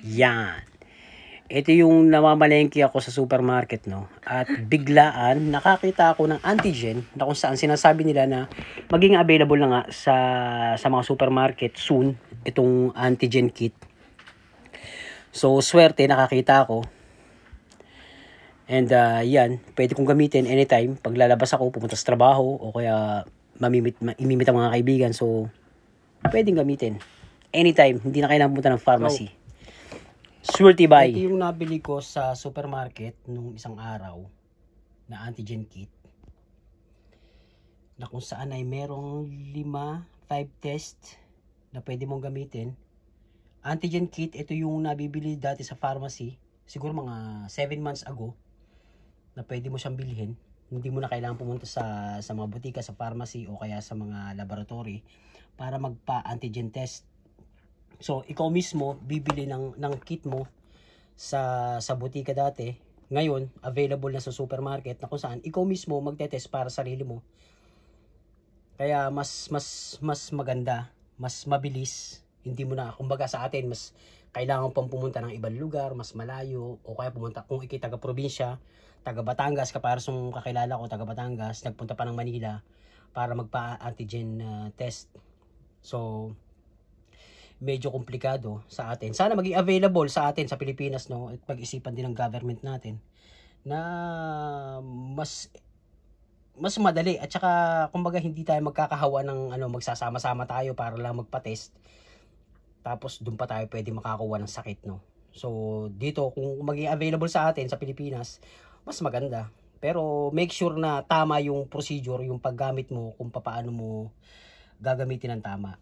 Yan. Ito yung namamalengke ako sa supermarket, no? At biglaan, nakakita ako ng antigen na kung saan sinasabi nila na maging available na nga sa mga supermarket soon itong antigen kit. So, swerte, nakakita ako. And yan, pwede kong gamitin anytime. Pag lalabas ako, pumunta sa trabaho, o kaya imimit ang mga kaibigan. So, pwedeng gamitin. Anytime, hindi na kailangan pumunta ng pharmacy. Swerte buy. Ito yung nabili ko sa supermarket nung isang araw na antigen kit. Na kung saan ay merong 5 test na pwede mong gamitin. Antigen kit, ito yung nabibili dati sa pharmacy. Siguro mga 7 months ago na pwede mo siyang bilhin. Hindi mo na kailangan pumunta sa mga butika, sa pharmacy o kaya sa mga laboratory para magpa-antigen test. So, ikaw mismo bibili ng kit mo sa butika dati. Ngayon, available na sa supermarket na kung saan ikaw mismo magte-test para sa sarili mo. Kaya mas maganda, mas mabilis. Hindi mo na, kumbaga sa atin, mas kailangan pang pumunta ng ibang lugar, mas malayo, o kaya pumunta, kung ikay taga-probinsya, taga-Batangas, kaparasong kakilala ko, taga-Batangas, nagpunta pa ng Manila para magpa-antigen test. So, medyo komplikado sa atin. Sana maging available sa atin sa Pilipinas, no? At pag-isipan din ng government natin na mas madali at saka kumbaga hindi tayo magkakahawa ng magsasama-sama tayo para lang magpa-test. Tapos doon pa tayo pwede makakuha ng sakit, no? So, dito kung maging available sa atin sa Pilipinas, mas maganda. Pero make sure na tama yung procedure, yung paggamit mo, kung paano mo gagamitin ng tama.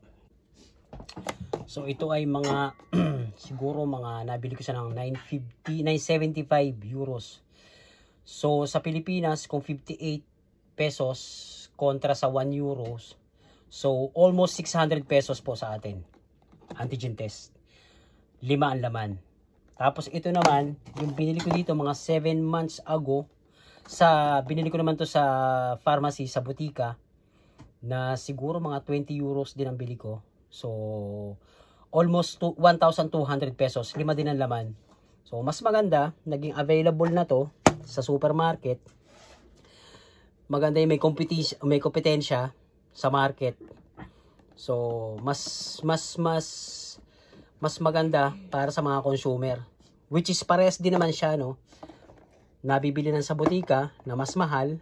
So ito ay mga siguro mga nabili ko siya ng 975 euros. So sa Pilipinas kung 58 pesos kontra sa 1 euros. So almost 600 pesos po sa atin. Antigen test. 5 ang laman. Tapos ito naman, yung binili ko dito mga 7 months ago, binili ko naman to sa pharmacy, sa butika, na siguro mga 20 euros din ang bili ko. So, almost 1,200 pesos. 5 din ang laman. So, mas maganda. Naging available na to sa supermarket. Maganda yung may kompetensya sa market. So, mas maganda para sa mga consumer. Which is parehas din naman siya, no? Nabibili ng sa butika na mas mahal.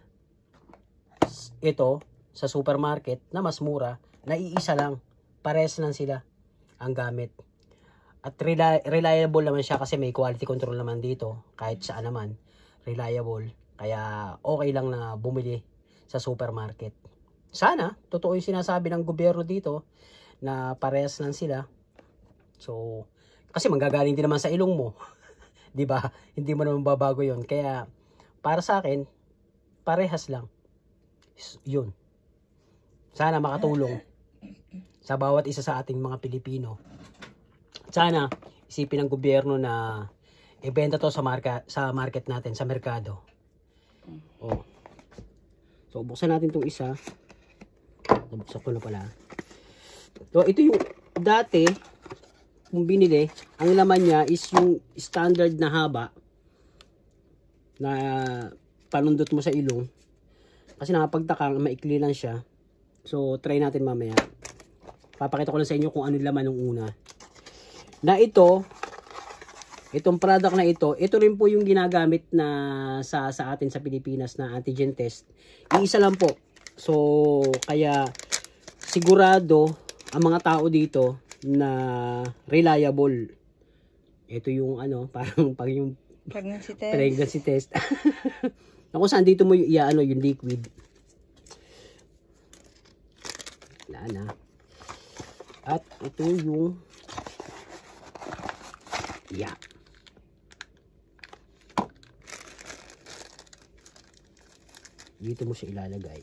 Ito, sa supermarket na mas mura. Na iisa lang. Parehas lang sila ang gamit. At reliable naman siya kasi may quality control naman dito. Kahit saan naman. Reliable. Kaya okay lang na bumili sa supermarket. Sana, totoo yung sinasabi ng gobyerno dito na parehas lang sila. So, kasi manggagaling din naman sa ilong mo. 'Di ba? Hindi mo naman babago 'yon. Kaya para sa akin, parehas lang. 'Yun. Sana makatulong sa bawat isa sa ating mga Pilipino. Sana isipin ng gobyerno na ibenta to sa market natin, sa merkado. Oh. So buksan natin tong isa. Nabuksan ko na pala. So ito yung dati kung binili, ang laman niya is yung standard na haba na panundot mo sa ilong. Kasi nakapagtaka, maikli lang siya. So try natin mamaya. Papakita ko lang sa inyo kung ano laman ng una. Na itong product na ito rin po yung ginagamit na sa atin sa Pilipinas na antigen test. Iisa lang po. So, kaya sigurado ang mga tao dito na reliable. Ito yung parang pag yung pregnancy test. Ako saan dito mo yung liquid. Wala na. At ito yung dito mo siya ilalagay.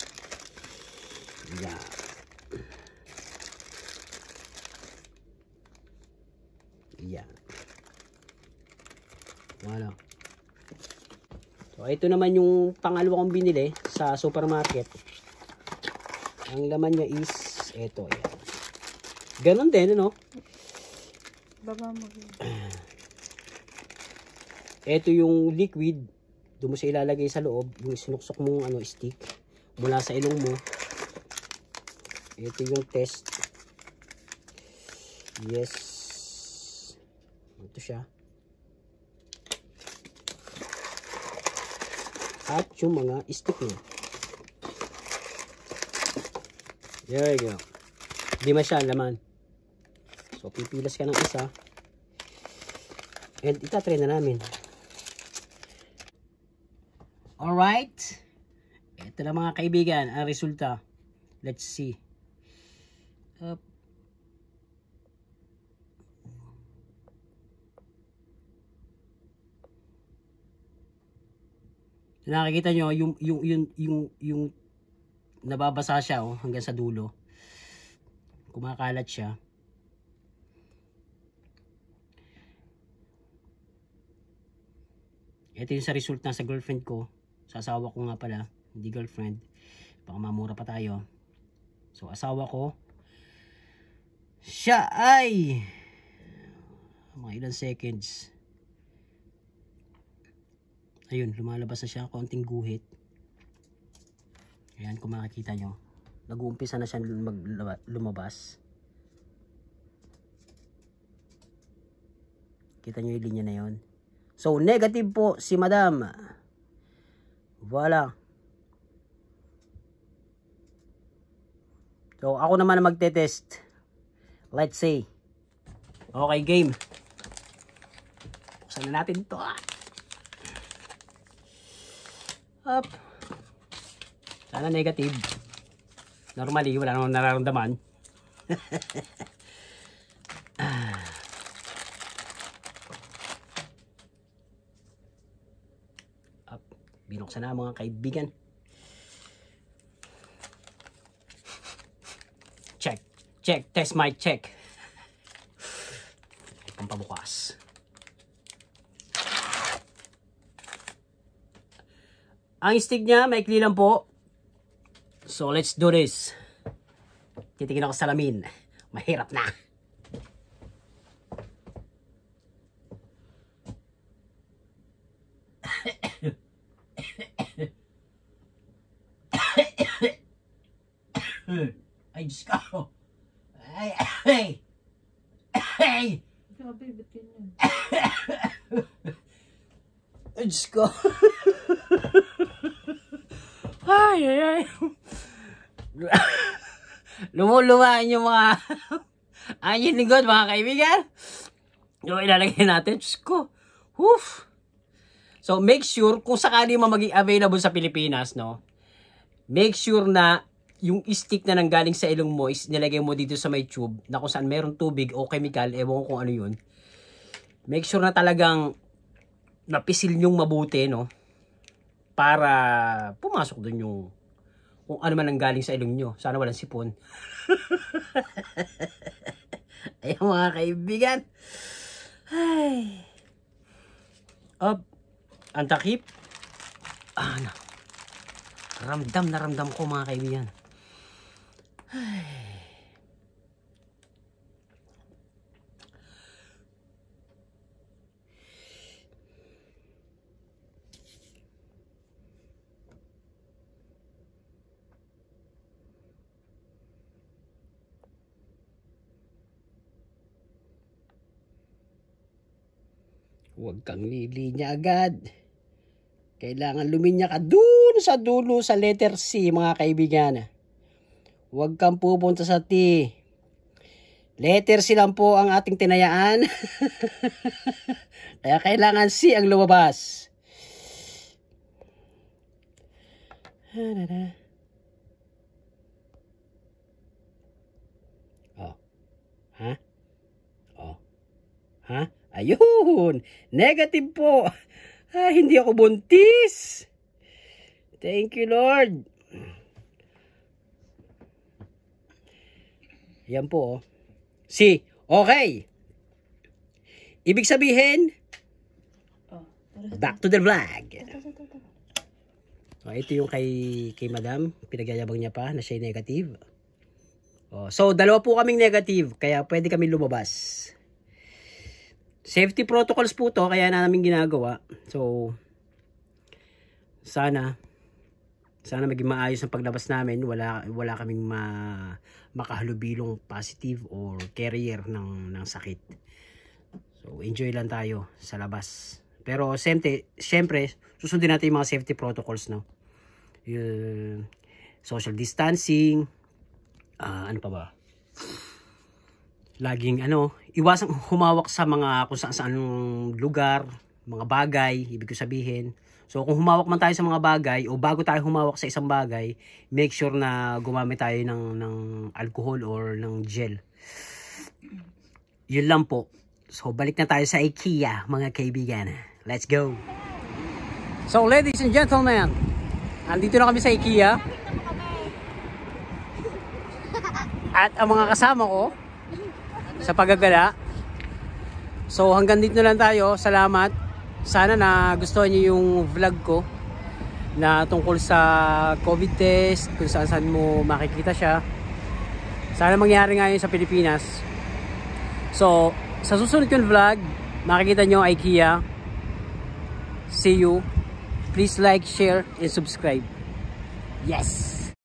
Wala. So ito naman yung pangalawa kong binili sa supermarket. Ang laman niya is ito. Ganon din, no? Baba mo. Ito yung liquid. Doon mo siya ilalagay sa loob. Yung sinuksok mong stick. Mula sa ilong mo. Ito yung test. Yes. Ito siya. At yung mga stick niya. There you go. Di masyadong laman. So, pipilas ka ng isa. And itatry na namin. Alright. Ito na mga kaibigan, ang resulta. Let's see. Up. Nakikita nyo, yung nababasa siya hanggang sa dulo. Kumakalat siya. Ito yung sa result na sa girlfriend ko. Sa asawa ko nga pala. Hindi girlfriend. Baka mamura pa tayo. So asawa ko. Siya ay mga ilang seconds. Ayun, lumalabas na siya. Konting guhit. Ayan, kung makikita nyo. Nag-uumpisa na siya lumabas. Kita nyo yung linya na yun. So, negative po si Madam. Voila. So, ako naman na magte-test. Let's see. Okay, game. Buksan na natin ito. Up. Sana negative. Normally, wala namang nararamdaman. Up. Binuksan na mga kaibigan. Check. Check. Test mic check. Pampabukas. Ang stick niya, maikli lang po. So, let's do this. Titingin ako sa salamin. Mahirap na. Ay, Diyos ko. Ay, ay. Ay. Grabe, ba't ganyan? Ay, Diyos ko. Ay, ay, ay. Lumuluwain yung mga anyin lingkod, mga kaibigan. Yung ilalagay natin. Diyos ko. Woof. So, make sure, kung sakali mo maging available sa Pilipinas, no, make sure na yung stick na nanggaling sa ilong mo is nilagay mo dito sa may tube na kung saan meron tubig o chemical, ewan ko kung ano yun. Make sure na talagang napisil nyong mabuti, no, para pumasok dun yung kung ano man nanggaling sa ilong nyo. Sana walang sipon. Ayan mga kaibigan. Ay. Up. Ang takip. Ano. Ramdam na ramdam ko mga kaibigan. Ay. Huwag kang lilinya agad. Kailangan luminya ka dun sa dulo sa letter C, mga kaibigan. Huwag kang pupunta sa T. Letter C lang po ang ating tinayaan. Kaya kailangan C ang lumabas. Oh. Ha? Oh. Ha? Ayun! Negative po! Ah, hindi ako buntis! Thank you, Lord! Yan po, oh. Si, okay! Ibig sabihin, back to the vlog! Oh, ito yung kay Madam. Pinagyayabang niya pa na siya negative. Oh, so, dalawa po kaming negative, kaya pwede kami lumabas. Safety protocols po to, kaya namin ginagawa. So, sana maging maayos ang paglabas namin. Wala kaming makahalubilong positive or carrier ng sakit. So, enjoy lang tayo sa labas. Pero, siyempre, susundin natin yung mga safety protocols, no? Social distancing, ano pa ba? Laging iwasang humawak sa mga kung saan lugar, mga bagay, ibig ko sabihin. So kung humawak man tayo sa mga bagay o bago tayo humawak sa isang bagay, make sure na gumamit tayo ng alcohol or ng gel. Yun lang po. So balik na tayo sa IKEA, mga kaibigan. Let's go. So ladies and gentlemen, andito na kami sa IKEA. At ang mga kasama ko sa paggagala. So hanggang dito lang tayo. Salamat. Sana na gustuhan niyo yung vlog ko na tungkol sa COVID test, kung saan mo makikita siya. Sana mangyari nga yun sa Pilipinas. So sa susunod kong vlog, makikita nyo IKEA. See you. Please like, share, and subscribe. Yes!